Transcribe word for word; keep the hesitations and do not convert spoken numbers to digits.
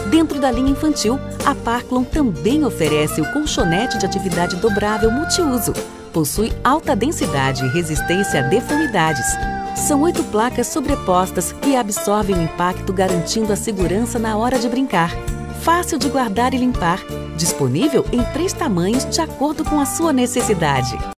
Dentro da linha infantil, a Parklon também oferece o colchonete de atividade dobrável multiuso. Possui alta densidade e resistência a deformidades. São oito placas sobrepostas que absorvem o impacto, garantindo a segurança na hora de brincar. Fácil de guardar e limpar. Disponível em três tamanhos de acordo com a sua necessidade.